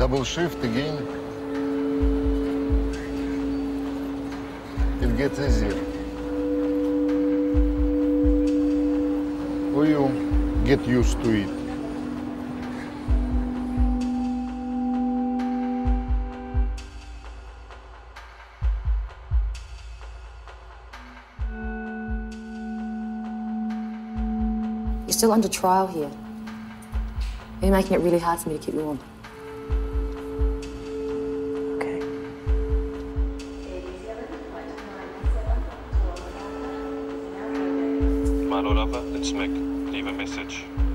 double shift again. It gets easier. Or you get used to it. You're still under trial here. You're making it really hard for me to keep you on. Okay. Malo lover, it's Mick. Leave a message.